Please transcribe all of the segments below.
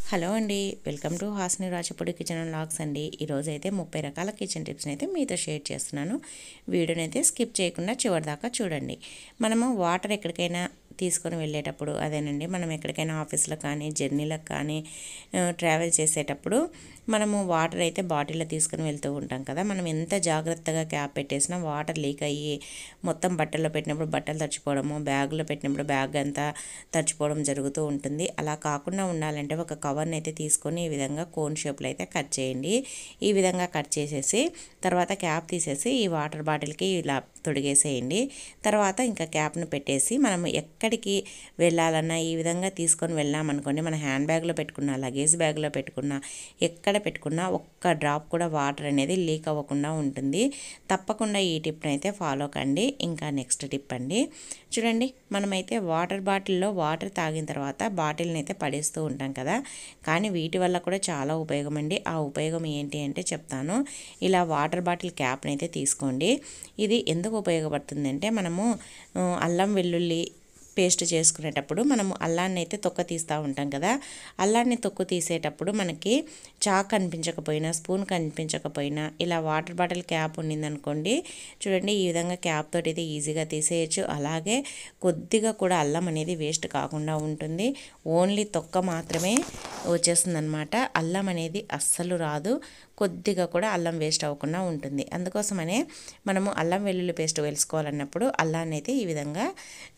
Hello అండి, welcome to Hasni Rachapudi kitchen and vlogs అండి. ఈరోజు అయితే 30 రకాల కిచెన్ టిప్స్ని అయితే మీతో షేర్ చేస్తున్నాను. వీడియోని అయితే స్కిప్ చేయకుండా చివరి దాకా చూడండి. మనము వాటర్ ఎక్కడికైనా తీసుకొని వెళ్ళేటప్పుడు, అదేనండి మనం ఎక్కడికైనా ఆఫీస్లో కానీ జర్నీలకు కానీ ట్రావెల్ చేసేటప్పుడు మనము వాటర్ అయితే బాటిల్లో తీసుకొని వెళ్తూ ఉంటాం కదా. మనం ఎంత జాగ్రత్తగా క్యాప్ పెట్టేసినా వాటర్ లీక్ అయ్యి మొత్తం బట్టల్లో పెట్టినప్పుడు బట్టలు తడిచిపోవడము, బ్యాగ్లో పెట్టినప్పుడు బ్యాగ్ అంతా తడిచిపోవడం జరుగుతూ ఉంటుంది. అలా కాకుండా ఉండాలంటే ఒక కవర్ని అయితే తీసుకొని ఈ విధంగా కోన్ షేప్లో అయితే కట్ చేయండి. ఈ విధంగా కట్ చేసేసి తర్వాత క్యాప్ తీసేసి ఈ వాటర్ బాటిల్కి ఇలా తొడిగేసేయండి. తర్వాత ఇంకా క్యాప్ను పెట్టేసి మనం ఎక్కడికి వెళ్ళాలన్నా ఈ విధంగా తీసుకొని వెళ్ళామనుకోండి, మన హ్యాండ్ బ్యాగ్లో పెట్టుకున్న, లగేజ్ బ్యాగ్లో పెట్టుకున్న, ఎక్కడ పెట్టుకున్నా ఒక్క డ్రాప్ కూడా వాటర్ అనేది లీక్ అవ్వకుండా ఉంటుంది. తప్పకుండా ఈ టిప్ని అయితే ఫాలో కండి. ఇంకా నెక్స్ట్ టిప్ అండి, చూడండి మనమైతే వాటర్ బాటిల్లో వాటర్ తాగిన తర్వాత బాటిల్ని అయితే పడేస్తూ ఉంటాం కదా. కానీ వీటి వల్ల కూడా చాలా ఉపయోగం అండి. ఆ ఉపయోగం ఏంటి అంటే చెప్తాను. ఇలా వాటర్ బాటిల్ క్యాప్ని అయితే తీసుకోండి. ఇది ఎందుకు ఉపయోగపడుతుందంటే, మనము అల్లం వెల్లుల్లి పేస్ట్ చేసుకునేటప్పుడు మనము అల్లాన్ని అయితే తొక్క తీస్తూ ఉంటాం కదా. అల్లాన్ని తొక్కు తీసేటప్పుడు మనకి చాక్ కనిపించకపోయినా, స్పూన్ కనిపించకపోయినా ఇలా వాటర్ బాటిల్ క్యాప్ ఉండిందనుకోండి, చూడండి ఈ విధంగా క్యాప్ తోటి అయితే ఈజీగా తీసేయచ్చు. అలాగే కొద్దిగా కూడా అల్లం అనేది వేస్ట్ కాకుండా ఉంటుంది. ఓన్లీ తొక్క మాత్రమే వచ్చేస్తుంది అనమాట. అల్లం అనేది అస్సలు రాదు. కొద్దిగా కూడా అల్లం వేస్ట్ అవ్వకుండా ఉంటుంది. అందుకోసమనే మనము అల్లం వెల్లుల్లి పేస్ట్ వేసుకోవాలన్నప్పుడు అల్లాన్ని అయితే ఈ విధంగా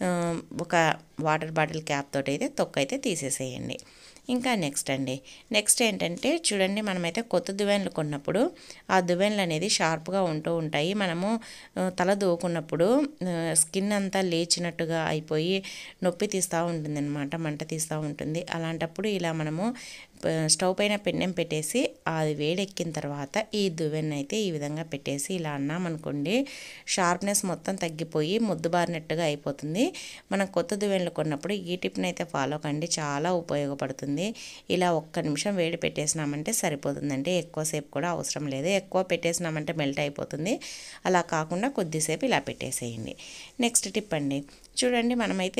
ఒక వాటర్ బాటిల్ క్యాప్ తోటి అయితే తొక్క అయితే తీసేసేయండి. ఇంకా నెక్స్ట్ ఏంటంటే, చూడండి మనమైతే కొత్త దువ్వెనలు కొన్నప్పుడు ఆ దువ్వెనలు అనేది షార్ప్గా ఉంటూ ఉంటాయి. మనము తల దూకున్నప్పుడు స్కిన్ అంతా లేచినట్టుగా అయిపోయి నొప్పి తీస్తూ ఉంటుంది అనమాట, మంట తీస్తూ ఉంటుంది. అలాంటప్పుడు ఇలా మనము స్టవ్ పైన పెన్నెం పెట్టేసి అది వేడెక్కిన తర్వాత ఈ దువ్వెన అయితే ఈ విధంగా పెట్టేసి ఇలా అన్నామనుకోండి, షార్ప్నెస్ మొత్తం తగ్గిపోయి ముద్దుబారినట్టుగా అయిపోతుంది. మనం కొత్త దువ్వెనలు కొన్నప్పుడు ఈ టిప్ని అయితే ఫాలో కండి, చాలా ఉపయోగపడుతుంది. ఇలా ఒక్క నిమిషం వేడి పెట్టేసినామంటే సరిపోతుందండి. ఎక్కువసేపు కూడా అవసరం లేదు. ఎక్కువ పెట్టేసినామంటే మెల్ట్ అయిపోతుంది. అలా కాకుండా కొద్దిసేపు ఇలా పెట్టేసేయండి. నెక్స్ట్ టిప్ అండి, చూడండి మనమైతే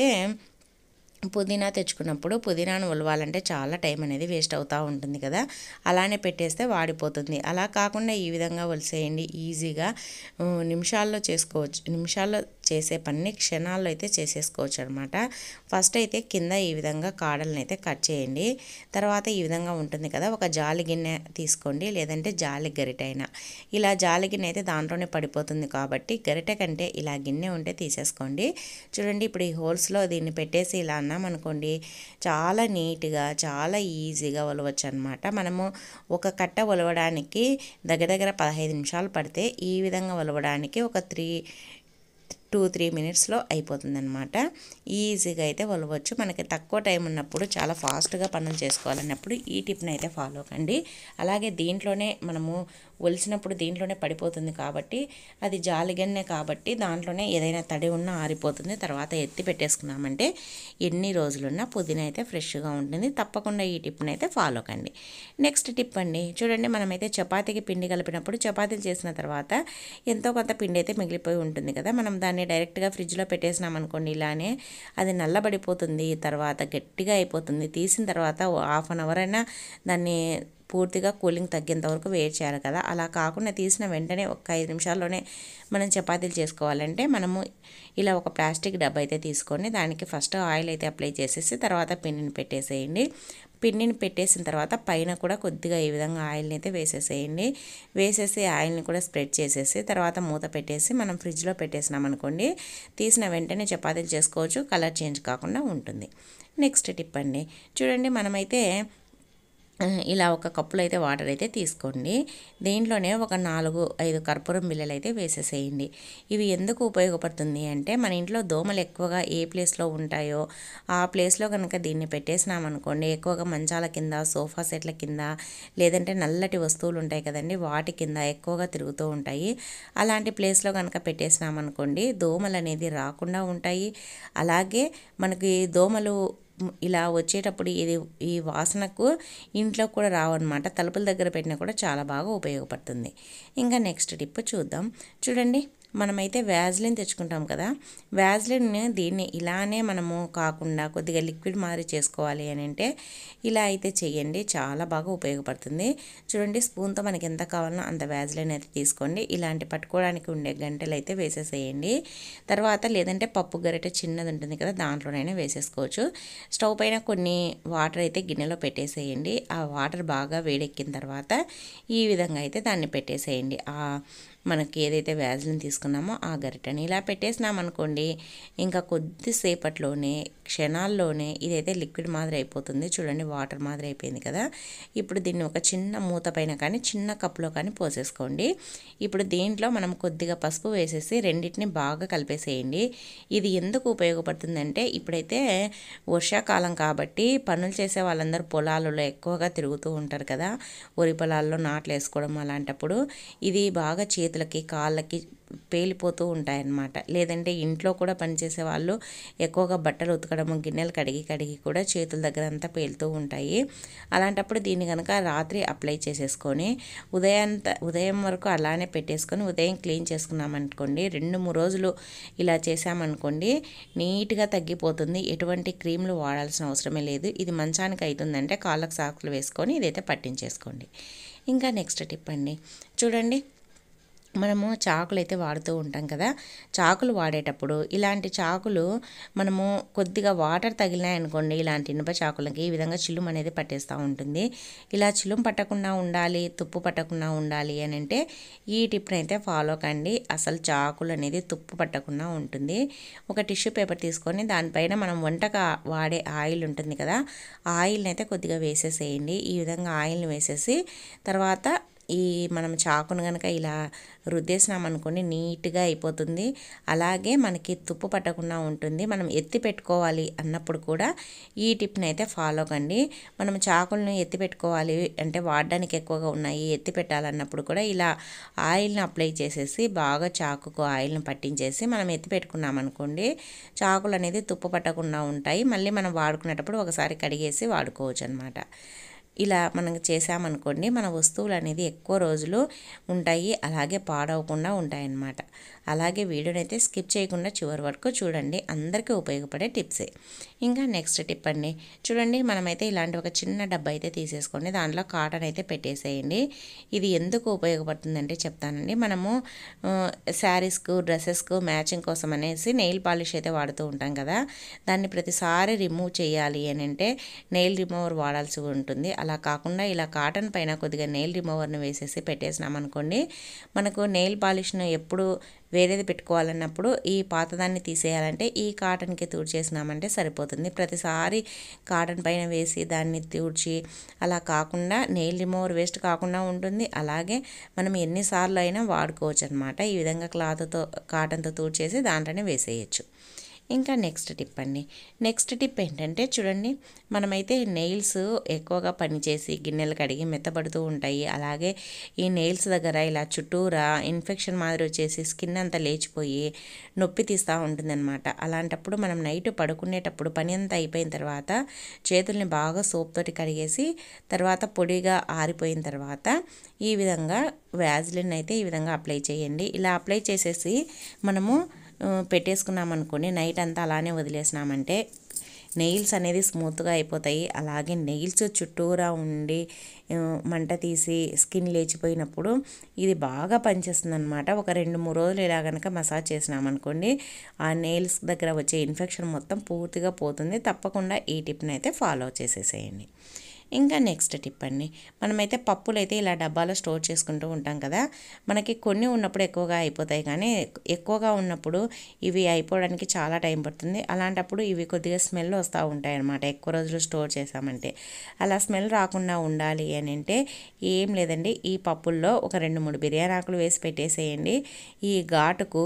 పుదీనా తెచ్చుకున్నప్పుడు పుదీనాను ఉలవాలంటే చాలా టైం అనేది వేస్ట్ అవుతూ ఉంటుంది కదా. అలానే పెట్టేస్తే వాడిపోతుంది. అలా కాకుండా ఈ విధంగా ఒలిసేయండి. ఈజీగా నిమిషాల్లో చేసుకోవచ్చు. నిమిషాల్లో చేసే పని క్షణాల్లో అయితే చేసేసుకోవచ్చు అనమాట. ఫస్ట్ అయితే కింద ఈ విధంగా కాడలను అయితే కట్ చేయండి. తర్వాత ఈ విధంగా ఉంటుంది కదా, ఒక జాలి గిన్నె తీసుకోండి, లేదంటే జాలి గరిటె అయినా. ఇలా జాలి గిన్నె అయితే దాంట్లోనే పడిపోతుంది కాబట్టి గరిటె కంటే ఇలా గిన్నె ఉంటే తీసేసుకోండి. చూడండి ఇప్పుడు ఈ హోల్స్లో దీన్ని పెట్టేసి ఇలా అన్నామనుకోండి, చాలా నీట్గా చాలా ఈజీగా ఒలవచ్చు అనమాట. మనము ఒక కట్ట ఒలవడానికి దగ్గర 15 నిమిషాలు పడితే ఈ విధంగా ఒలవడానికి ఒక 2-3 మినిట్స్లో అయిపోతుందన్నమాట. ఈజీగా అయితే ఒలవచ్చు. మనకి తక్కువ టైం ఉన్నప్పుడు, చాలా ఫాస్ట్గా పనులు చేసుకోవాలన్నప్పుడు ఈ టిప్ని అయితే ఫాలో కండి. అలాగే దీంట్లోనే మనము ఒలిసినప్పుడు దీంట్లోనే పడిపోతుంది కాబట్టి, అది జాలిగన్నే కాబట్టి దాంట్లోనే ఏదైనా తడి ఉన్నా ఆరిపోతుంది. తర్వాత ఎత్తి పెట్టేసుకున్నామంటే ఎన్ని రోజులున్నా పుదీనా అయితే ఫ్రెష్గా ఉంటుంది. తప్పకుండా ఈ టిప్ని అయితే ఫాలో కండి. నెక్స్ట్ టిప్ అండి, చూడండి మనమైతే చపాతీకి పిండి కలిపినప్పుడు, చపాతీలు చేసిన తర్వాత ఎంతో కొంత పిండి అయితే మిగిలిపోయి ఉంటుంది కదా. మనం దాన్ని డైరెక్ట్గా ఫ్రిడ్జ్లో పెట్టేసినామనుకోండి, ఇలానే అది నల్లబడిపోతుంది. తర్వాత గట్టిగా అయిపోతుంది. తీసిన తర్వాత హాఫ్ అన్ అవర్ అయినా దాన్ని పూర్తిగా కూలింగ్ తగ్గేంత వరకు వెయిట్ చేయాలి కదా. అలా కాకుండా తీసిన వెంటనే ఒక 5 నిమిషాల్లోనే మనం చపాతీలు చేసుకోవాలంటే, మనము ఇలా ఒక ప్లాస్టిక్ డబ్బా అయితే తీసుకొని దానికి ఫస్ట్ ఆయిల్ అయితే అప్లై చేసేసి తర్వాత పిండిని పెట్టేసేయండి. పిండిని పెట్టేసిన తర్వాత పైన కూడా కొద్దిగా ఈ విధంగా ఆయిల్ని అయితే వేసేసేయండి. వేసేసి ఆయిల్ని కూడా స్ప్రెడ్ చేసేసి తర్వాత మూత పెట్టేసి మనం ఫ్రిడ్జ్లో పెట్టేసినాం అనుకోండి, తీసిన వెంటనే చపాతీలు చేసుకోవచ్చు. కలర్ చేంజ్ కాకుండా ఉంటుంది. నెక్స్ట్ టిప్ అండి, చూడండి మనమైతే ఇలా ఒక కప్పులో అయితే వాటర్ అయితే తీసుకోండి. దీంట్లోనే ఒక 4-5 కర్పూరం బిళ్ళలు అయితే వేసేసేయండి. ఇవి ఎందుకు ఉపయోగపడుతుంది అంటే, మన ఇంట్లో దోమలు ఎక్కువగా ఏ ప్లేస్లో ఉంటాయో ఆ ప్లేస్లో కనుక దీన్ని పెట్టేసినామనుకోండి, ఎక్కువగా మంచాల కింద, సోఫా సెట్ల కింద, లేదంటే నల్లటి వస్తువులు ఉంటాయి కదండి, వాటి కింద ఎక్కువగా తిరుగుతూ ఉంటాయి. అలాంటి ప్లేస్లో కనుక పెట్టేసినామనుకోండి, దోమలు అనేది రాకుండా ఉంటాయి. అలాగే మనకి దోమలు ఇలా వచ్చేటప్పుడు ఈ వాసనకు ఇంట్లో కూడా రావన్నమాట. తలుపుల దగ్గర పెట్టినా కూడా చాలా బాగా ఉపయోగపడుతుంది. ఇంకా నెక్స్ట్ టిప్ చూద్దాం. చూడండి మనమైతే వ్యాజ్లిన్ తెచ్చుకుంటాం కదా, వ్యాజ్లిన్ దీన్ని ఇలానే మనము కాకుండా కొద్దిగా లిక్విడ్ మాదిరి చేసుకోవాలి అని అంటే ఇలా అయితే చేయండి, చాలా బాగా ఉపయోగపడుతుంది. చూడండి, స్పూన్తో మనకి ఎంత కావాలనో అంత వ్యాజ్లిన్ అయితే తీసుకోండి. ఇలాంటి పట్టుకోవడానికి ఉండే గంటెలు అయితే వేసేసేయండి. తర్వాత లేదంటే పప్పు గరిటె చిన్నది ఉంటుంది కదా, దాంట్లోనైనా వేసేసుకోవచ్చు. స్టవ్ పైన కొన్ని వాటర్ అయితే గిన్నెలో పెట్టేసేయండి. ఆ వాటర్ బాగా వేడెక్కిన తర్వాత ఈ విధంగా అయితే దాన్ని పెట్టేసేయండి. మనకి ఏదైతే వ్యాజ్లిన్ తీసుకున్నామో ఆ గరిటెని ఇలా పెట్టేసినామనుకోండి, ఇంకా కొద్దిసేపట్లోనే క్షణాల్లోనే ఇదైతే లిక్విడ్ మాదిరి అయిపోతుంది. చూడండి, వాటర్ మాదిరి అయిపోయింది కదా. ఇప్పుడు దీన్ని ఒక చిన్న మూత పైన కానీ చిన్న కప్లో కానీ పోసేసుకోండి. ఇప్పుడు దీంట్లో మనం కొద్దిగా పసుపు వేసేసి రెండింటిని బాగా కలిపేసేయండి. ఇది ఎందుకు ఉపయోగపడుతుందంటే ఇప్పుడైతే వర్షాకాలం కాబట్టి పనులు చేసే వాళ్ళందరూ పొలాలలో ఎక్కువగా తిరుగుతూ ఉంటారు కదా, వరి పొలాల్లో నాట్లు వేసుకోవడం అలాంటప్పుడు ఇది బాగా చేతులకి కాళ్ళకి పేలిపోతూ ఉంటాయన్నమాట. లేదంటే ఇంట్లో కూడా పనిచేసే వాళ్ళు ఎక్కువగా బట్టలు ఉతకడము, గిన్నెలు కడిగి కూడా చేతుల దగ్గర అంతా పేలుతూ ఉంటాయి. అలాంటప్పుడు దీన్ని కనుక రాత్రి అప్లై చేసేసుకొని ఉదయం వరకు అలానే పెట్టేసుకొని ఉదయం క్లీన్ చేసుకున్నామనుకోండి, 2-3 రోజులు ఇలా చేసామనుకోండి, నీట్గా తగ్గిపోతుంది. ఎటువంటి క్రీమ్లు వాడాల్సిన అవసరమే లేదు. ఇది మంచానికి అవుతుందంటే కాళ్ళకు సాకులు వేసుకొని ఇదైతే పట్టించేసుకోండి. ఇంకా నెక్స్ట్ టిప్ అండి, చూడండి, మనము చాకులు అయితే వాడుతూ ఉంటాం కదా, చాకులు వాడేటప్పుడు ఇలాంటి చాకులు మనము కొద్దిగా వాటర్ తగిలినాయనుకోండి, ఇలాంటి ఇనుప చాకులకి ఈ విధంగా చిలుం అనేది పట్టేస్తూ ఉంటుంది. ఇలా చిలుం పట్టకుండా ఉండాలి, తుప్పు పట్టకుండా ఉండాలి అని అంటే ఈ టిప్ని అయితే ఫాలో కండి. అసలు చాకులు అనేది తుప్పు పట్టకుండా ఉంటుంది. ఒక టిష్యూ పేపర్ తీసుకొని దానిపైన మనం వంటకు వాడే ఆయిల్ ఉంటుంది కదా, ఆ ఆయిల్ని అయితే కొద్దిగా వేసేసేయండి. ఈ విధంగా ఆయిల్ని వేసేసి తర్వాత మనం చాకును కనుక ఇలా రుద్దేసినామనుకోండి, నీట్గా అయిపోతుంది. అలాగే మనకి తుప్పు పట్టకుండా ఉంటుంది. మనం ఎత్తి పెట్టుకోవాలి అన్నప్పుడు కూడా ఈ టిప్ని అయితే ఫాలో కండి. మనం చాకులను ఎత్తి పెట్టుకోవాలి అంటే వాడడానికి ఎక్కువగా ఉన్నాయి, ఎత్తి పెట్టాలన్నప్పుడు కూడా ఇలా ఆయిల్ని అప్లై చేసేసి బాగా చాకుకు ఆయిల్ని పట్టించేసి మనం ఎత్తి పెట్టుకున్నామనుకోండి, చాకులు అనేది తుప్పు పట్టకుండా ఉంటాయి. మళ్ళీ మనం వాడుకునేటప్పుడు ఒకసారి కడిగేసి వాడుకోవచ్చు అనమాట. ఇలా మనం చేసామనుకోండి, మన వస్తువులు అనేది ఎక్కువ రోజులు ఉంటాయి, అలాగే పాడవకుండా ఉంటాయన్నమాట. అలాగే వీడియోని అయితే స్కిప్ చేయకుండా చివరి వరకు చూడండి, అందరికీ ఉపయోగపడే టిప్సే. ఇంకా నెక్స్ట్ టిప్ అండి, చూడండి, మనమైతే ఇలాంటి ఒక చిన్న డబ్బా అయితే తీసేసుకోండి, దాంట్లో కాటన్ అయితే పెట్టేసేయండి. ఇది ఎందుకు ఉపయోగపడుతుందంటే చెప్తానండి. మనము శారీస్కు డ్రెస్సెస్కు మ్యాచింగ్ కోసం అనేసి నెయిల్ పాలిష్ అయితే వాడుతూ ఉంటాం కదా, దాన్ని ప్రతిసారి రిమూవ్ చేయాలి అని అంటే నెయిల్ రిమూవర్ వాడాల్సి ఉంటుంది. అలా కాకుండా ఇలా కాటన్ పైన కొద్దిగా నెయిల్ రిమూవర్ని వేసేసి పెట్టేసినామనుకోండి, మనకు నెయిల్ పాలిష్ను ఎప్పుడు వేరేది పెట్టుకోవాలన్నప్పుడు ఈ పాతదాన్ని తీసేయాలంటే ఈ కాటన్కి తుడిచేసినామంటే సరిపోతుంది. ప్రతిసారి కాటన్ పైన వేసి దాన్ని తుడిచి అలా కాకుండా నెయిల్ రిమూవర్ వేస్ట్ కాకుండా ఉంటుంది. అలాగే మనం ఎన్నిసార్లు అయినా వాడుకోవచ్చు అనమాట. ఈ విధంగా కాటన్తో తుడిచేసి దాంట్లోనే వేసేయచ్చు. ఇంకా నెక్స్ట్ టిప్ అండి, నెక్స్ట్ టిప్ ఏంటంటే చూడండి, మనమైతే నెయిల్స్ ఎక్కువగా పనిచేసి గిన్నెలు కడిగి మెత్తబడుతూ ఉంటాయి. అలాగే ఈ నెయిల్స్ దగ్గర ఇలా చుట్టూరా ఇన్ఫెక్షన్ మాదిరి వచ్చేసి స్కిన్ అంతా లేచిపోయి నొప్పి తీస్తూ ఉంటుందన్నమాట. అలాంటప్పుడు మనం నైట్ పడుకునేటప్పుడు పని అంతా అయిపోయిన తర్వాత చేతుల్ని బాగా సోప్ తోటి కడిగేసి తర్వాత పొడిగా ఆరిపోయిన తర్వాత ఈ విధంగా వ్యాజ్లిన్ అయితే ఈ విధంగా అప్లై చేయండి. ఇలా అప్లై చేసేసి మనము పెట్టేసుకున్నామనుకోండి, నైట్ అంతా అలానే వదిలేసినామంటే నెయిల్స్ అనేది స్మూత్గా అయిపోతాయి. అలాగే నెయిల్స్ చుట్టూరా ఉండి మంట తీసి స్కిన్ లేచిపోయినప్పుడు ఇది బాగా పనిచేస్తుంది అనమాట. ఒక 2-3 రోజులు ఇలా కనుక మసాజ్ చేసినామనుకోండి, ఆ నెయిల్స్ దగ్గర వచ్చే ఇన్ఫెక్షన్ మొత్తం పూర్తిగా పోతుంది. తప్పకుండా ఈ టిప్ని అయితే ఫాలో చేసేసేయండి. ఇంకా నెక్స్ట్ టిప్ అండి, మనమైతే పప్పులు అయితే ఇలా డబ్బాలో స్టోర్ చేసుకుంటూ ఉంటాం కదా, మనకి కొన్ని ఉన్నప్పుడు ఎక్కువగా అయిపోతాయి, కానీ ఎక్కువగా ఉన్నప్పుడు ఇవి అయిపోవడానికి చాలా టైం పడుతుంది. అలాంటప్పుడు ఇవి కొద్దిగా స్మెల్ వస్తూ ఉంటాయి అన్నమాట, ఎక్కువ రోజులు స్టోర్ చేసామంటే. అలా స్మెల్ రాకుండా ఉండాలి అని అంటే ఏం లేదండి, ఈ పప్పుల్లో ఒక 2-3 బిర్యానీ ఆకులు వేసి పెట్టేసేయండి. ఈ ఘాటుకు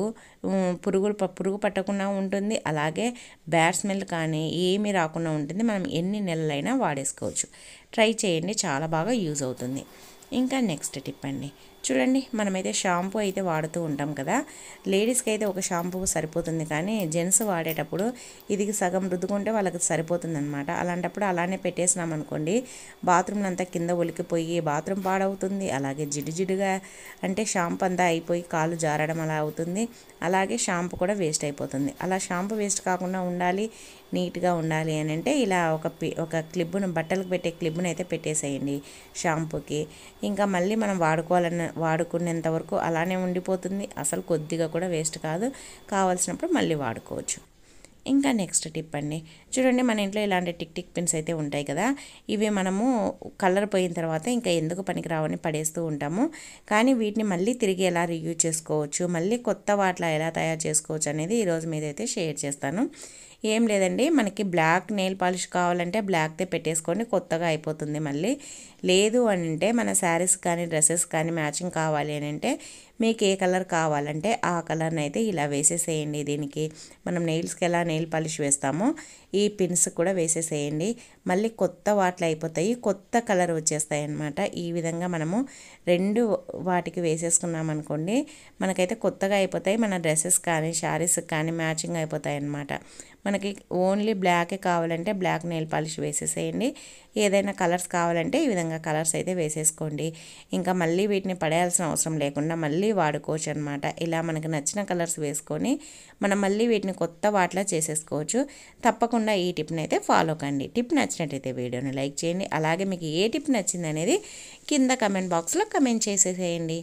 పురుగు పట్టకుండా ఉంటుంది. అలాగే బ్యాడ్ స్మెల్ కానీ ఏమీ రాకుండా ఉంటుంది. మనం ఎన్ని నెలలైనా వాడేసుకోవచ్చు. ట్రై చేయండి, చాలా బాగా యూజ్ అవుతుంది. ఇంకా నెక్స్ట్ టిప్ అండి, చూడండి మనమైతే షాంపూ అయితే వాడుతూ ఉంటాం కదా, లేడీస్కి అయితే ఒక షాంపూ సరిపోతుంది, కానీ జెంట్స్ వాడేటప్పుడు ఇది సగం రుద్దుకుంటే వాళ్ళకి సరిపోతుంది అనమాట. అలాంటప్పుడు అలానే పెట్టేసినాం అనుకోండి, బాత్రూమ్లో అంతా కింద ఒలికిపోయి బాత్రూమ్ పాడవుతుంది. అలాగే జిడ్డుగా అంటే షాంపూ అంతా అయిపోయి కాళ్ళు జారడం అలా అవుతుంది. అలాగే షాంపూ కూడా వేస్ట్ అయిపోతుంది. అలా షాంపూ వేస్ట్ కాకుండా ఉండాలి, నీట్గా ఉండాలి అని అంటే ఇలా ఒక క్లిప్పును, బట్టలకు పెట్టే క్లిప్పును అయితే పెట్టేసేయండి షాంపూకి. ఇంకా మళ్ళీ మనం వాడుకునేంత వరకు అలానే ఉండిపోతుంది. అసలు కొద్దిగా కూడా వేస్ట్ కాదు, కావాల్సినప్పుడు మళ్ళీ వాడుకోవచ్చు. ఇంకా నెక్స్ట్ టిప్ అండి, చూడండి మన ఇంట్లో ఇలాంటి టిక్ పిన్స్ అయితే ఉంటాయి కదా, ఇవి మనము కలర్ పోయిన తర్వాత ఇంకా ఎందుకు పనికిరావని పడేస్తూ ఉంటాము. కానీ వీటిని మళ్ళీ తిరిగి ఎలా రీయూజ్ చేసుకోవచ్చు, మళ్ళీ కొత్త వాటిలా ఎలా తయారు చేసుకోవచ్చు అనేది ఈరోజు మీదైతే షేర్ చేస్తాను. ఏం లేదండి, మనకి బ్లాక్ నెయిల్ పాలిష్ కావాలంటే బ్లాక్తే పెట్టేసుకొని కొత్తగా అయిపోతుంది. మళ్ళీ లేదు అని అంటే మన శారీస్ కానీ డ్రెస్సెస్ కానీ మ్యాచింగ్ కావాలి అని అంటే మీకు ఏ కలర్ కావాలంటే ఆ కలర్ని అయితే ఇలా వేసేసేయండి. దీనికి మనం నెయిల్స్కి ఎలా నెయిల్ పాలిష్ వేస్తామో ఈ పిన్స్ కూడా వేసేసేయండి. మళ్ళీ కొత్త వాటిలో అయిపోతాయి, కొత్త కలర్ వచ్చేస్తాయి అన్నమాట. ఈ విధంగా మనము రెండు వాటికి వేసేసుకున్నాం అనుకోండి, మనకైతే కొత్తగా అయిపోతాయి. మన డ్రెస్సెస్ కానీ శారీస్ కానీ మ్యాచింగ్ అయిపోతాయి అన్నమాట. మనకి ఓన్లీ బ్లాకే కావాలంటే బ్లాక్ నెయిల్ పాలిష్ వేసేసేయండి. ఏదైనా కలర్స్ కావాలంటే ఈ విధంగా కలర్స్ అయితే వేసేసుకోండి. ఇంకా మళ్ళీ వీటిని పడేయాల్సిన అవసరం లేకుండా మళ్ళీ వాడుకోవచ్చు అనమాట. ఇలా మనకి నచ్చిన కలర్స్ వేసుకొని మనం మళ్ళీ వీటిని కొత్త వాటిలా చేసేసుకోవచ్చు. తప్పకుండా ఈ టిప్ని అయితే ఫాలో కండి. టిప్ నచ్చినట్టయితే వీడియోని లైక్ చేయండి. అలాగే మీకు ఏ టిప్ నచ్చింది అనేది కింద కమెంట్ బాక్స్లో కమెంట్ చేసేసేయండి.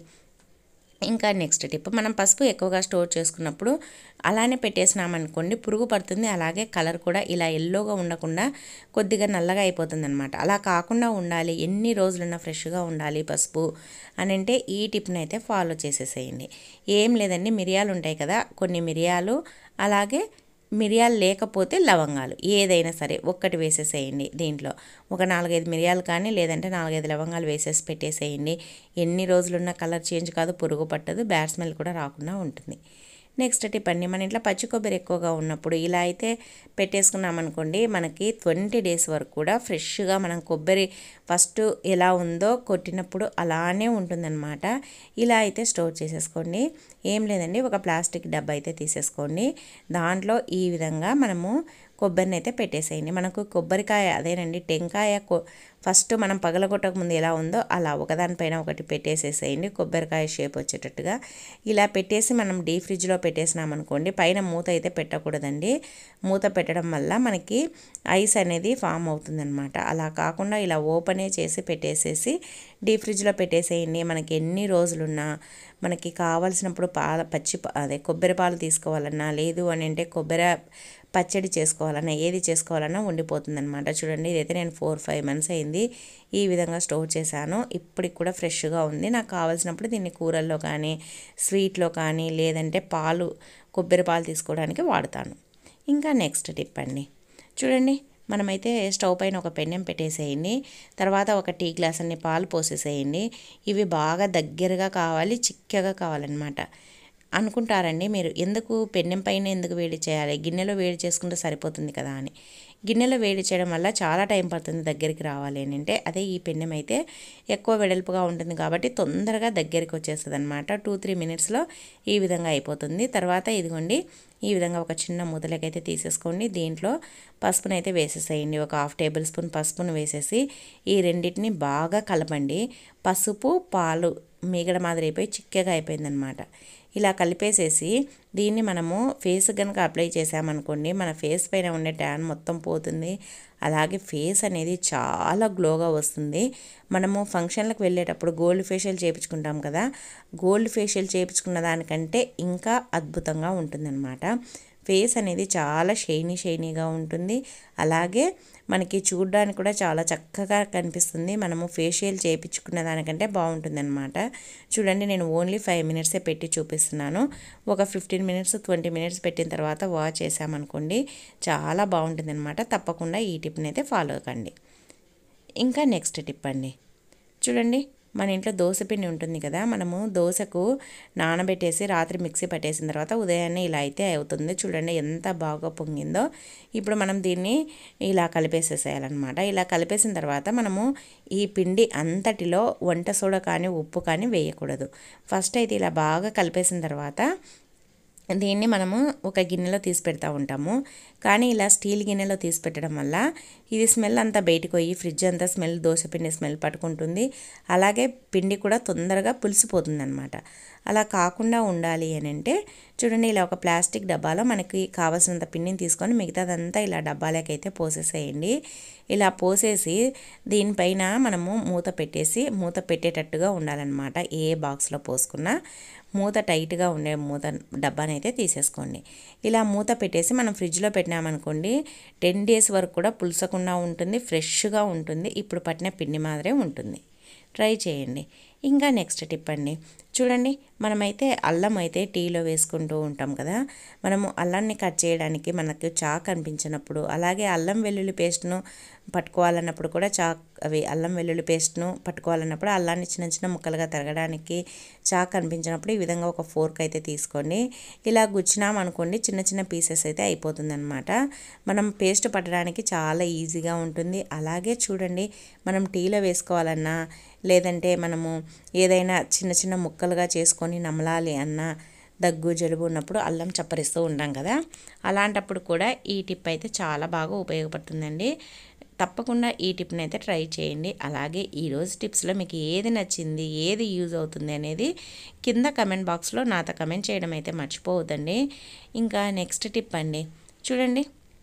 ఇంకా నెక్స్ట్ టిప్, మనం పసుపు ఎక్కువగా స్టోర్ చేసుకున్నప్పుడు అలానే పెట్టేసినామనుకోండి పురుగు పడుతుంది. అలాగే కలర్ కూడా ఇలా ఎల్లోగా ఉండకుండా కొద్దిగా నల్లగా అయిపోతుంది అనమాట. అలా కాకుండా ఉండాలి, ఎన్ని రోజులున్నా ఫ్రెష్గా ఉండాలి పసుపు అని అంటే ఈ టిప్ని అయితే ఫాలో చేసేసేయండి. ఏం లేదండి, మిరియాలు ఉంటాయి కదా, కొన్ని మిరియాలు అలాగే మిరియాలు లేకపోతే లవంగాలు ఏదైనా సరే ఒక్కటి వేసేసేయండి. దీంట్లో ఒక 4-5 మిరియాలు కానీ లేదంటే 4-5 లవంగాలు వేసేసి పెట్టేసేయండి. ఎన్ని రోజులున్న కలర్ చేంజ్ కాదు, పురుగు పట్టదు, బ్యాడ్ స్మెల్ కూడా రాకుండా ఉంటుంది. నెక్స్ట్ టిప్ అండి, మన ఇంట్లో పచ్చి కొబ్బరి ఎక్కువగా ఉన్నప్పుడు ఇలా అయితే పెట్టేసుకున్నామనుకోండి, మనకి 20 డేస్ వరకు కూడా ఫ్రెష్గా మనం కొబ్బరి ఫస్ట్ ఎలా ఉందో కొట్టినప్పుడు అలానే ఉంటుందన్నమాట. ఇలా అయితే స్టోర్ చేసేసుకోండి. ఏం లేదండి, ఒక ప్లాస్టిక్ డబ్బా అయితే తీసేసుకోండి. దాంట్లో ఈ విధంగా మనము కొబ్బరిని అయితే పెట్టేసేయండి. మనకు కొబ్బరికాయ అదేనండి టెంకాయ ఫస్ట్ మనం పగలగొట్టక ముందు ఎలా ఉందో అలా ఒకదానిపైన ఒకటి పెట్టేసేసేయండి, కొబ్బరికాయ షేప్ వచ్చేటట్టుగా. ఇలా పెట్టేసి మనం డీప్ ఫ్రిడ్జ్లో పెట్టేసినామనుకోండి, పైన మూత అయితే పెట్టకూడదండి. మూత పెట్టడం వల్ల మనకి ఐస్ అనేది ఫామ్ అవుతుందన్నమాట. అలా కాకుండా ఇలా ఓపెనే చేసి పెట్టేసేసి డీప్ ఫ్రిడ్జ్లో పెట్టేసేయండి. మనకి ఎన్ని రోజులున్నా మనకి కావాల్సినప్పుడు కొబ్బరి పాలు తీసుకోవాలన్నా, లేదు అని అంటే కొబ్బరి పచ్చడి చేసుకోవాలన్నా, ఏది చేసుకోవాలన్నా ఉండిపోతుందన్నమాట. చూడండి, ఇదైతే నేను 4-5 మంత్స్ అయింది ఈ విధంగా స్టోర్ చేశాను. ఇప్పటికి కూడా ఫ్రెష్గా ఉంది. నాకు కావాల్సినప్పుడు దీన్ని కూరల్లో కానీ స్వీట్లో కానీ లేదంటే కొబ్బరి పాలు తీసుకోవడానికి వాడతాను. ఇంకా నెక్స్ట్ టిప్ అండి, చూడండి మనమైతే స్టవ్ పైన ఒక పెన్నెం పెట్టేసేయండి. తర్వాత ఒక టీ గ్లాస్ అన్ని పాలు పోసేసేయండి. ఇవి బాగా దగ్గరగా కావాలి, చిక్కగా కావాలన్నమాట. అనుకుంటారండి మీరు, ఎందుకు పెన్నెం పైన ఎందుకు వేడి చేయాలి, గిన్నెలో వేడి చేసుకుంటే సరిపోతుంది కదా అని. గిన్నెలో వేడి చేయడం వల్ల చాలా టైం పడుతుంది దగ్గరికి రావాలి అని అంటే, అదే ఈ పెన్నెం అయితే ఎక్కువ వెడల్పుగా ఉంటుంది కాబట్టి తొందరగా దగ్గరికి వచ్చేస్తుంది అనమాట. 2-3 మినిట్స్లో ఈ విధంగా అయిపోతుంది. తర్వాత ఇదిగోండి ఈ విధంగా ఒక చిన్న మూతలకైతే తీసేసుకోండి. దీంట్లో పసుపునైతే వేసేసేయండి. ఒక 1/2 టేబుల్ స్పూన్ పసుపును వేసేసి ఈ రెండింటిని బాగా కలపండి. పసుపు పాలు మీగడ మాదిరి అయిపోయి చిక్కగా అయిపోయిందనమాట. ఇలా కలిపేసేసి దీన్ని మనము ఫేస్ కనుక అప్లై చేసామనుకోండి, మన ఫేస్ పైన ఉండే ట్యాన్ మొత్తం పోతుంది. అలాగే ఫేస్ అనేది చాలా గ్లోగా వస్తుంది. మనము ఫంక్షన్లకు వెళ్ళేటప్పుడు గోల్డ్ ఫేషియల్ చేయించుకుంటాం కదా, గోల్డ్ ఫేషియల్ చేయించుకున్న దానికంటే ఇంకా అద్భుతంగా ఉంటుందన్నమాట. ఫేస్ అనేది చాలా షైనీగా ఉంటుంది. అలాగే మనకి చూడడానికి కూడా చాలా చక్కగా కనిపిస్తుంది. మనము ఫేషియల్ చేయించుకున్న దానికంటే బాగుంటుందన్నమాట. చూడండి, నేను ఓన్లీ 5 మినిట్సే పెట్టి చూపిస్తున్నాను. ఒక 15 మినిట్స్ 20 మినిట్స్ పెట్టిన తర్వాత వాష్ చేసామనుకోండి, చాలా బాగుంటుందన్నమాట. తప్పకుండా ఈ టిప్ని అయితే ఫాలో కండి. ఇంకా నెక్స్ట్ టిప్ అండి, చూడండి మన ఇంట్లో దోశ పిండి ఉంటుంది కదా, మనము దోశకు నానబెట్టేసి రాత్రి మిక్సీ పట్టేసిన తర్వాత ఉదయాన్నే ఇలా అయితే అవుతుంది. చూడండి ఎంత బాగా పొంగిందో. ఇప్పుడు మనం దీన్ని ఇలా కలిపేసేసేయాలన్నమాట. ఇలా కలిపేసిన తర్వాత మనము ఈ పిండి అంతటిలో వంట సోడా కానీ ఉప్పు కానీ వేయకూడదు. ఫస్ట్ అయితే ఇలా బాగా కలిపేసిన తర్వాత దీన్ని మనము ఒక గిన్నెలో తీసి పెడతా ఉంటాము. కానీ ఇలా స్టీల్ గిన్నెలో తీసి పెట్టడం వల్ల ఇది స్మెల్ అంతా బయటకు పోయి ఫ్రిడ్జ్ అంతా స్మెల్, దోశపిండి స్మెల్ పట్టుకుంటుంది. అలాగే పిండి కూడా తొందరగా పులిసిపోతుంది అనమాట. అలా కాకుండా ఉండాలి అని అంటే చూడండి, ఇలా ఒక ప్లాస్టిక్ డబ్బాలో మనకి కావాల్సినంత పిండిని తీసుకొని మిగతాదంతా ఇలా డబ్బాలకైతే పోసేసేయండి. ఇలా పోసేసి దీనిపైన మనము మూత పెట్టేటట్టుగా ఉండాలన్నమాట. ఏ బాక్స్లో పోసుకున్నా మూత టైట్గా ఉండే డబ్బానైతే తీసేసుకోండి. ఇలా మూత పెట్టేసి మనం ఫ్రిడ్జ్లో పెట్టినామనుకోండి 10 days వరకు కూడా పులుసకుండా ఉంటుంది, ఫ్రెష్గా ఉంటుంది. ఇప్పుడు పట్టిన పిండి మాదిరే ఉంటుంది. ట్రై చేయండి. ఇంకా నెక్స్ట్ టిప్ అండి, చూడండి మనమైతే అల్లం అయితే టీలో వేసుకుంటూ ఉంటాం కదా. మనము అల్లాన్ని కట్ చేయడానికి మనకు చాక్ అనిపించినప్పుడు, అలాగే అల్లం వెల్లుల్లి పేస్ట్ను పట్టుకోవాలన్నప్పుడు కూడా అల్లం వెల్లుల్లి పేస్ట్ను పట్టుకోవాలన్నప్పుడు అల్లాన్ని చిన్న చిన్న ముక్కలుగా తరగడానికి చాక్ అనిపించినప్పుడు ఈ విధంగా ఒక ఫోర్క్ అయితే తీసుకోండి. ఇలా గుచ్చినామనుకోండి చిన్న చిన్న పీసెస్ అయితే అయిపోతుందన్నమాట. మనం పేస్ట్ పట్టడానికి చాలా ఈజీగా ఉంటుంది. అలాగే చూడండి, మనం టీలో వేసుకోవాలన్నా లేదంటే మనము ఏదైనా చిన్న చిన్న ముక్కలుగా చేసుకొని నమలాలి అన్న దగ్గు జలుబు ఉన్నప్పుడు అల్లం చప్పరిస్తూ ఉంటాం కదా, అలాంటప్పుడు కూడా ఈ టిప్ అయితే చాలా బాగా ఉపయోగపడుతుందండి. తప్పకుండా ఈ టిప్ని అయితే ట్రై చేయండి. అలాగే ఈరోజు టిప్స్లో మీకు ఏది నచ్చింది, ఏది యూజ్ అవుతుంది అనేది కింద కమెంట్ బాక్స్లో నాతో కమెంట్ చేయడం అయితే మర్చిపోవద్దండి. ఇంకా నెక్స్ట్ టిప్ అండి, చూడండి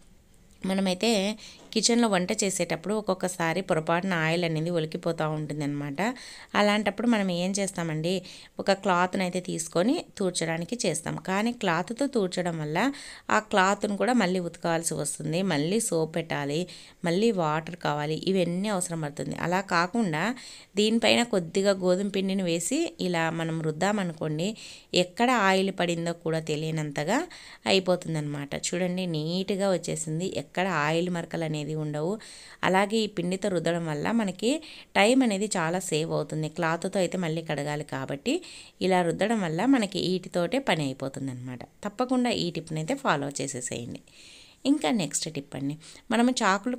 మనమైతే కిచెన్లో వంట చేసేటప్పుడు ఒక్కొక్కసారి పొరపాటున ఆయిల్ అనేది ఒలికిపోతూ ఉంటుందన్నమాట. అలాంటప్పుడు మనం ఏం చేస్తామండి, ఒక క్లాత్ని అయితే తీసుకొని తూర్చడానికి చేస్తాం. కానీ క్లాత్తో తూర్చడం వల్ల ఆ క్లాత్ను కూడా మళ్ళీ ఉతకాల్సి వస్తుంది, మళ్ళీ సోప్ పెట్టాలి, మళ్ళీ వాటర్ కావాలి, ఇవన్నీ అవసరం పడుతుంది. అలా కాకుండా దీనిపైన కొద్దిగా గోధుమ పిండిని వేసి ఇలా మనం రుద్దామనుకోండి, ఎక్కడ ఆయిల్ పడిందో కూడా తెలియనంతగా అయిపోతుందన్నమాట. చూడండి నీట్గా వచ్చేసింది, ఎక్కడ ఆయిల్ మరకలు అనేది ఉండవు. అలాగే ఈ పిండితో రుద్దడం వల్ల మనకి టైం అనేది చాలా సేవ్ అవుతుంది. క్లాత్తో అయితే మళ్ళీ కడగాలి కాబట్టి ఇలా రుద్దడం వల్ల మనకి వీటితోటే పని అయిపోతుంది అనమాట. తప్పకుండా ఈ టిప్ని అయితే ఫాలో చేసేసేయండి. ఇంకా నెక్స్ట్ టిప్ అండి, మనము చాకులు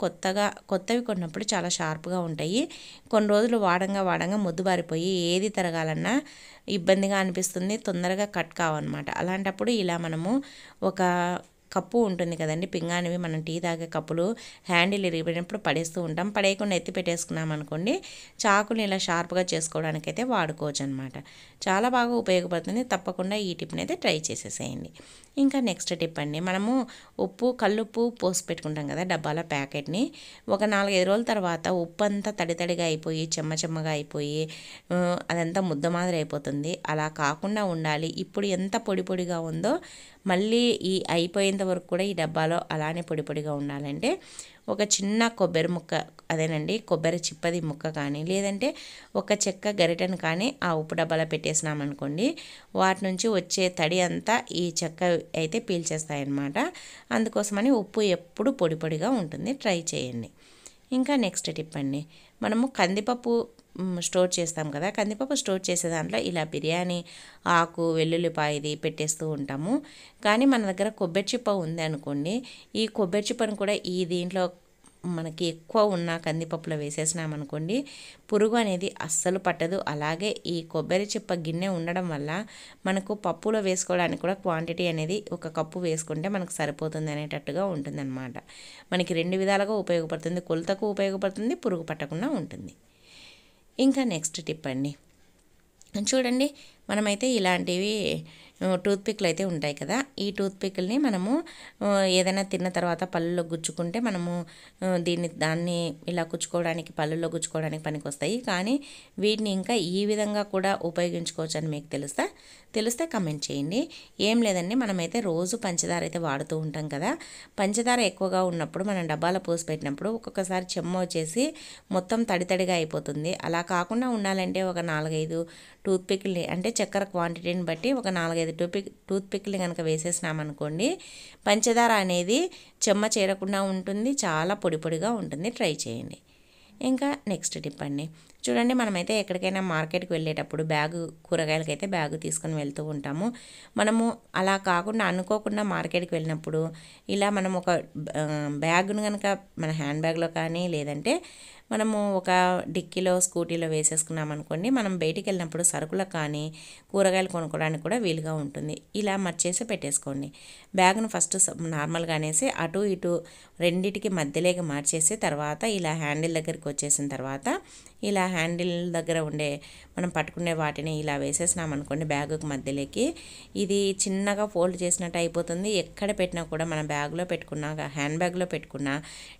కొత్తవి కొన్నప్పుడు చాలా షార్ప్గా ఉంటాయి. కొన్ని రోజులు వాడంగా మొద్దుబారిపోయి ఏది తరగాలన్నా ఇబ్బందిగా అనిపిస్తుంది, తొందరగా కట్ కావన్నమాట. అలాంటప్పుడు ఇలా మనము ఒక కప్పు ఉంటుంది కదండి, పింగానివి మనం టీ తాగే కప్పులు హ్యాండిల్ ఇరిగిపోయినప్పుడు పడేస్తూ ఉంటాం. పడేయకుండా ఎత్తి పెట్టేసుకున్నాం అనుకోండి, చాకుని ఇలా షార్ప్గా చేసుకోవడానికైతే వాడుకోవచ్చు అనమాట. చాలా బాగా ఉపయోగపడుతుంది. తప్పకుండా ఈ టిప్ని అయితే ట్రై చేసేసేయండి. ఇంకా నెక్స్ట్ టిప్ అండి, మనము కల్లుప్పు పోసి పెట్టుకుంటాం కదా డబ్బాల ప్యాకెట్ని, ఒక 4-5 రోజుల తర్వాత ఉప్పు అంతా తడిగా అయిపోయి చెమ్మగా అయిపోయి అదంతా ముద్ద మాదిరి అయిపోతుంది. అలా కాకుండా ఉండాలి. ఇప్పుడు ఎంత పొడిగా ఉందో మళ్ళీ ఈ అయిపోయేంత వరకు కూడా ఈ డబ్బాలో అలానే పొడిగా ఉండాలంటే ఒక చిన్న కొబ్బరి ముక్క, అదేనండి కొబ్బరి చిప్పది ముక్క కానీ లేదంటే ఒక చెక్క గరిటెను కానీ ఆ ఉప్పు డబ్బాలో పెట్టేసినామనుకోండి, వాటి నుంచి వచ్చే తడి అంతా ఈ చెక్క అయితే పీల్చేస్తాయన్నమాట. అందుకోసమని ఉప్పు ఎప్పుడు పొడిగా ఉంటుంది. ట్రై చేయండి. ఇంకా నెక్స్ట్ టిప్ అండి, మనము కందిపప్పు స్టోర్ చేస్తాం కదా, కందిపప్పు స్టోర్ చేసే దాంట్లో ఇలా బిర్యానీ ఆకు వెల్లుల్లిపాయది పెట్టేస్తూ ఉంటాము. కానీ మన దగ్గర కొబ్బరి చిప్ప ఉంది అనుకోండి, ఈ కొబ్బరి చిప్పను కూడా ఈ దీంట్లో మనకి ఎక్కువ ఉన్న కందిపప్పులో వేసేసినామనుకోండి, పురుగు అనేది అస్సలు పట్టదు. అలాగే ఈ కొబ్బరి చిప్ప గిన్నె ఉండడం వల్ల మనకు పప్పులో వేసుకోవడానికి కూడా క్వాంటిటీ అనేది ఒక కప్పు వేసుకుంటే మనకు సరిపోతుంది అనేటట్టుగా ఉంటుందన్నమాట. మనకి 2 విధాలుగా ఉపయోగపడుతుంది, కొలతకు ఉపయోగపడుతుంది, పురుగు పట్టకుండా ఉంటుంది. ఇంకా నెక్స్ట్ టిప్ అండి, చూడండి మనమైతే ఇలాంటివి టూత్పిక్లు అయితే ఉంటాయి కదా, ఈ టూత్పిక్ని మనము ఏదైనా తిన్న తర్వాత పళ్ళులో గుచ్చుకుంటే మనము దాన్ని ఇలా పళ్ళులో గుచ్చుకోవడానికి పనికి వస్తాయి. కానీ వీటిని ఇంకా ఈ విధంగా కూడా ఉపయోగించుకోవచ్చు అని మీకు తెలిస్తే కమెంట్ చేయండి. ఏం లేదండి, మనమైతే రోజు పంచదార అయితే వాడుతూ ఉంటాం కదా, పంచదార ఎక్కువగా ఉన్నప్పుడు మనం డబ్బాలో పోసి పెట్టినప్పుడు ఒక్కొక్కసారి చెమ్మ వచ్చేసి మొత్తం తడిగా అయిపోతుంది. అలా కాకుండా ఉండాలంటే ఒక 4-5 టూత్పిక్ని, అంటే చక్కెర క్వాంటిటీని బట్టి ఒక 4-5 టూత్పిక్ని కనుక వేసేసినామనుకోండి, పంచదార అనేది చెమ్మ చేరకుండా ఉంటుంది, చాలా పొడిగా ఉంటుంది. ట్రై చేయండి. ఇంకా నెక్స్ట్ టిప్ అండి. చూడండి, మనమైతే ఎక్కడికైనా మార్కెట్కి వెళ్ళేటప్పుడు కూరగాయలకైతే బ్యాగు తీసుకొని వెళ్తూ ఉంటాము. మనము అలా కాకుండా అనుకోకుండా మార్కెట్కి వెళ్ళినప్పుడు ఇలా మనం ఒక బ్యాగును కనుక మన హ్యాండ్ బ్యాగ్లో కానీ లేదంటే మనము ఒక డిక్కీలో స్కూటీలో వేసేసుకున్నాం అనుకోండి, మనం బయటికి వెళ్ళినప్పుడు సరుకులకు కానీ కూరగాయలు కొనుక్కోవడానికి కూడా వీలుగా ఉంటుంది. ఇలా మర్చేసి పెట్టేసుకోండి. బ్యాగ్ను ఫస్ట్ నార్మల్గా అనేసి అటు ఇటు రెండిటికి మధ్యలోకి మార్చేసి తర్వాత ఇలా హ్యాండిల్ దగ్గరికి వచ్చేసిన తర్వాత ఇలా హ్యాండిల్ దగ్గర ఉండే మనం పట్టుకునే వాటిని ఇలా వేసేసినాం అనుకోండి బ్యాగుకి మధ్యలోకి, ఇది చిన్నగా ఫోల్డ్ చేసినట్టు అయిపోతుంది. ఎక్కడ పెట్టినా కూడా మన బ్యాగ్లో పెట్టుకున్నా, హ్యాండ్ బ్యాగ్లో పెట్టుకున్నా,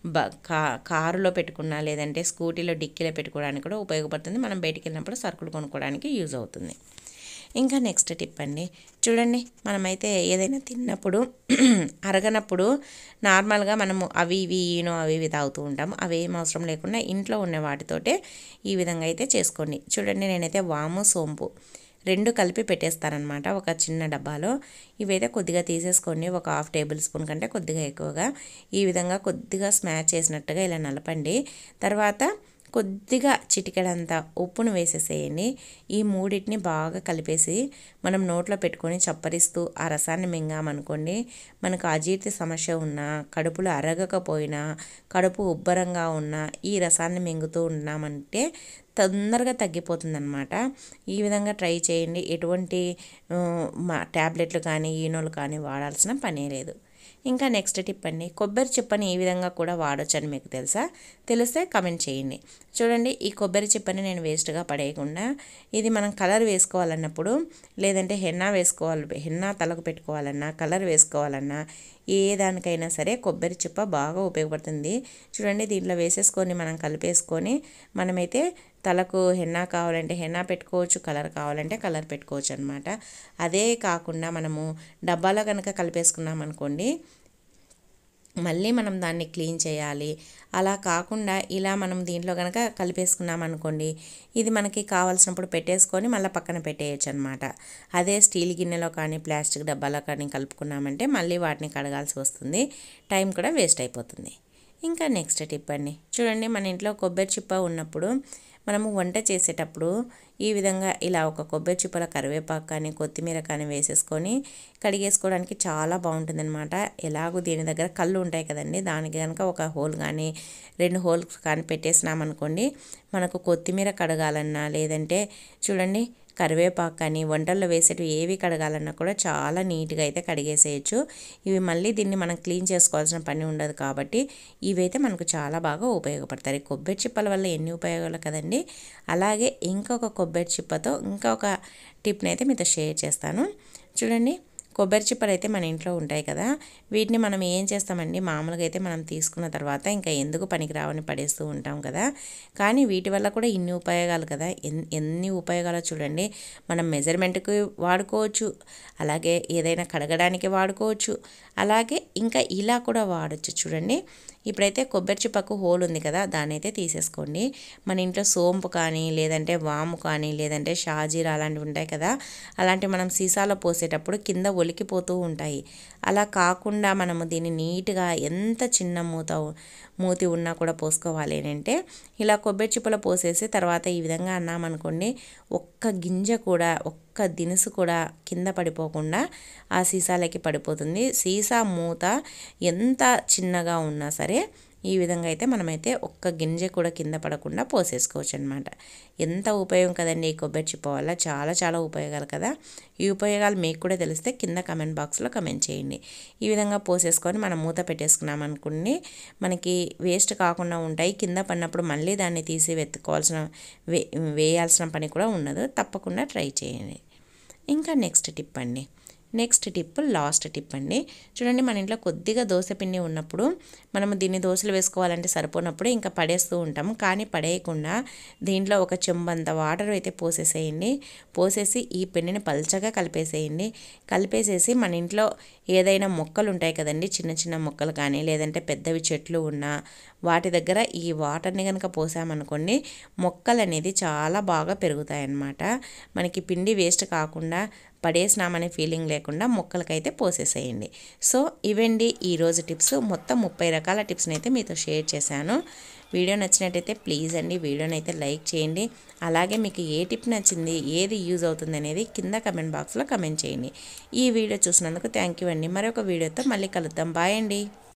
కారులో పెట్టుకున్నా లేదంటే స్కూటీలో డిక్కీలో పెట్టుకోవడానికి కూడా ఉపయోగపడుతుంది. మనం బయటికి వెళ్ళినప్పుడు సరుకులు కొనుక్కోవడానికి యూజ్ అవుతుంది. ఇంకా నెక్స్ట్ టిప్ అండి. చూడండి, మనమైతే ఏదైనా తిన్నప్పుడు అరగనప్పుడు నార్మల్గా మనము అవి ఇవి తాగుతూ ఉంటాము. అవి ఏం అవసరం లేకుండా ఇంట్లో ఉన్న వాటితోటే ఈ విధంగా అయితే చేసుకోండి. చూడండి, నేనైతే వాము సోంపు 2 కలిపి పెట్టేస్తారనమాట ఒక చిన్న డబ్బాలో. ఇవైతే కొద్దిగా తీసేసుకోండి, ఒక 1/2 టేబుల్ స్పూన్ కంటే కొద్దిగా ఎక్కువగా. ఈ విధంగా కొద్దిగా స్మాష్ చేసినట్టుగా ఇలా నలపండి. తర్వాత కొద్దిగా చిటికెడంత ఉప్పును వేసేసేయండి. ఈ మూడింటిని బాగా కలిపేసి మనం నోట్లో పెట్టుకొని చప్పరిస్తూ ఆ రసాన్ని మింగామనుకోండి, మనకు అజీర్తి సమస్య ఉన్నా, కడుపులో అరగకపోయినా, కడుపు ఉబ్బరంగా ఉన్నా ఈ రసాన్ని మింగుతూ ఉన్నామంటే తొందరగా తగ్గిపోతుందన్నమాట. ఈ విధంగా ట్రై చేయండి. ఎటువంటి ట్యాబ్లెట్లు కానీ ఈనోలు కానీ వాడాల్సిన పనే లేదు. ఇంకా నెక్స్ట్ టిప్ అండి. కొబ్బరి చిప్పని ఈ విధంగా కూడా వాడొచ్చని మీకు తెలుసా? తెలిస్తే కమెంట్ చేయండి. చూడండి, ఈ కొబ్బరి చిప్పని నేను వేస్ట్గా పడేయకుండా ఇది మనం కలర్ వేసుకోవాలన్నప్పుడు లేదంటే హెన్నా తలకు పెట్టుకోవాలన్నా, కలర్ వేసుకోవాలన్నా ఏ దానికైనా సరే కొబ్బరి చిప్ప బాగా ఉపయోగపడుతుంది. చూడండి, దీంట్లో వేసేసుకొని మనం కలిపేసుకొని మనమైతే తలకు హెన్నా కావాలంటే హెన్నా పెట్టుకోవచ్చు, కలర్ కావాలంటే కలర్ పెట్టుకోవచ్చు అనమాట. అదే కాకుండా మనము డబ్బాలో కనుక కలిపేసుకున్నాం అనుకోండి, మళ్ళీ మనం దాన్ని క్లీన్ చేయాలి. అలా కాకుండా ఇలా మనం దీంట్లో కనుక కలిపేసుకున్నాం అనుకోండి, ఇది మనకి కావాల్సినప్పుడు పెట్టేసుకొని మళ్ళీ పక్కన పెట్టేయచ్చు అనమాట. అదే స్టీల్ గిన్నెలో కానీ ప్లాస్టిక్ డబ్బాలో కానీ కలుపుకున్నామంటే మళ్ళీ వాటిని కడగాల్సి వస్తుంది, టైం కూడా వేస్ట్ అయిపోతుంది. ఇంకా నెక్స్ట్ టిప్ అండి. చూడండి, మన ఇంట్లో కొబ్బరి చిప్ప ఉన్నప్పుడు మనము వంట చేసేటప్పుడు ఈ విధంగా ఇలా ఒక కొబ్బరి చిప్పల కరివేపాకు కానీ కొత్తిమీర కానీ వేసేసుకొని కడిగేసుకోవడానికి చాలా బాగుంటుందన్నమాట. ఎలాగో దీని దగ్గర కళ్ళు ఉంటాయి కదండి, దానికి కనుక ఒక హోల్ కానీ 2 హోల్స్ కానీ పెట్టేసినామనుకోండి, మనకు కొత్తిమీర కడగాలన్నా లేదంటే చూడండి కరివేపాకు కానీ వంటల్లో వేసేటివి ఏవి కడగాలన్నా కూడా చాలా నీట్గా అయితే కడిగేసేయచ్చు. ఇవి మళ్ళీ దీన్ని మనం క్లీన్ చేసుకోవాల్సిన పని ఉండదు కాబట్టి ఇవైతే మనకు చాలా బాగా ఉపయోగపడతాయి. కొబ్బరి చిప్పల వల్ల ఎన్ని ఉపయోగాలు కదండి. అలాగే ఇంకొక కొబ్బరి చిప్పతో ఇంకొక టిప్ని అయితే మీతో షేర్ చేస్తాను. చూడండి, కొబ్బరి చిప్పలు అయితే మన ఇంట్లో ఉంటాయి కదా, వీటిని మనం ఏం చేస్తామండి, మామూలుగా అయితే మనం తీసుకున్న తర్వాత ఇంకా ఎందుకు పనికిరావని పడేస్తూ ఉంటాం కదా, కానీ వీటి వల్ల కూడా ఇన్ని ఉపయోగాలు కదా. ఎన్ని ఉపయోగాలు చూడండి. మనం మెజర్మెంట్కి వాడుకోవచ్చు, అలాగే ఏదైనా కడగడానికి వాడుకోవచ్చు, అలాగే ఇంకా ఇలా కూడా వాడచ్చు. చూడండి, ఇప్పుడైతే కొబ్బరి చిప్పకు హోల్ ఉంది కదా, దాన్ని అయితే తీసేసుకోండి. మన ఇంట్లో సోంపు కానీ లేదంటే వాము కానీ లేదంటే షాజీరా అలాంటివి ఉంటాయి కదా, అలాంటివి మనం సీసాలో పోసేటప్పుడు కింద ఒలికిపోతూ ఉంటాయి. అలా కాకుండా మనము దీన్ని నీట్గా ఎంత చిన్న మూతి ఉన్నా కూడా పోసుకోవాలి అంటే ఇలా కొబ్బరి చిప్పలో పోసేసి తర్వాత ఈ విధంగా అన్నామనుకోండి, ఒక్క గింజ కూడా ఒక్క దినుసు కూడా కింద పడిపోకుండా ఆ సీసాలకి పడిపోతుంది. సీసా మూత ఎంత చిన్నగా ఉన్నా సరే ఈ విధంగా అయితే మనమైతే ఒక్క గింజ కూడా కింద పడకుండా పోసేసుకోవచ్చు అనమాట. ఎంత ఉపయోగం కదండి ఈ కొబ్బరి చిప్ప వల్ల, చాలా చాలా ఉపయోగాలు కదా. ఈ ఉపయోగాలు మీకు కూడా తెలిస్తే కింద కమెంట్ బాక్స్లో కమెంట్ చేయండి. ఈ విధంగా పోసేసుకొని మనం మూత పెట్టేసుకున్నాం అనుకోండి, మనకి వేస్ట్ కాకుండా ఉంటాయి. కింద పడినప్పుడు మళ్ళీ దాన్ని తీసి వేయాల్సిన పని కూడా ఉండదు. తప్పకుండా ట్రై చేయండి. ఇంకా నెక్స్ట్ టిప్ అండి. లాస్ట్ టిప్ అండి. చూడండి, మన ఇంట్లో కొద్దిగా దోశ పిండి ఉన్నప్పుడు మనము దీన్ని దోశలు వేసుకోవాలంటే సరిపోనప్పుడు ఇంకా పడేస్తూ ఉంటాము. కానీ పడేయకుండా దీంట్లో ఒక చెంబంత వాటర్ అయితే పోసేసేయండి. పోసేసి ఈ పిండిని పల్చగా కలిపేసేసి మన ఇంట్లో ఏదైనా మొక్కలు ఉంటాయి కదండి, చిన్న చిన్న మొక్కలు కానీ లేదంటే పెద్దవి చెట్లు ఉన్నా వాటి దగ్గర ఈ వాటర్ని కనుక పోసామనుకోండి, మొక్కలు అనేది చాలా బాగా పెరుగుతాయి అన్నమాట. మనకి పిండి వేస్ట్ కాకుండా పడేసినామనే ఫీలింగ్ లేకుండా మొక్కలకైతే పోసేసేయండి. సో ఇవండి ఈరోజు టిప్స్. మొత్తం 30 రకాల టిప్స్ని అయితే మీతో షేర్ చేశాను. వీడియో నచ్చినట్టయితే ప్లీజ్ అండి వీడియోని అయితే లైక్ చేయండి. అలాగే మీకు ఏ టిప్ నచ్చింది, ఏది యూజ్ అవుతుంది అనేది కింద కమెంట్ బాక్స్లో కమెంట్ చేయండి. ఈ వీడియో చూసినందుకు థ్యాంక్ యూ అండి. మరొక వీడియోతో మళ్ళీ కలుద్దాం. బాయ్ అండి.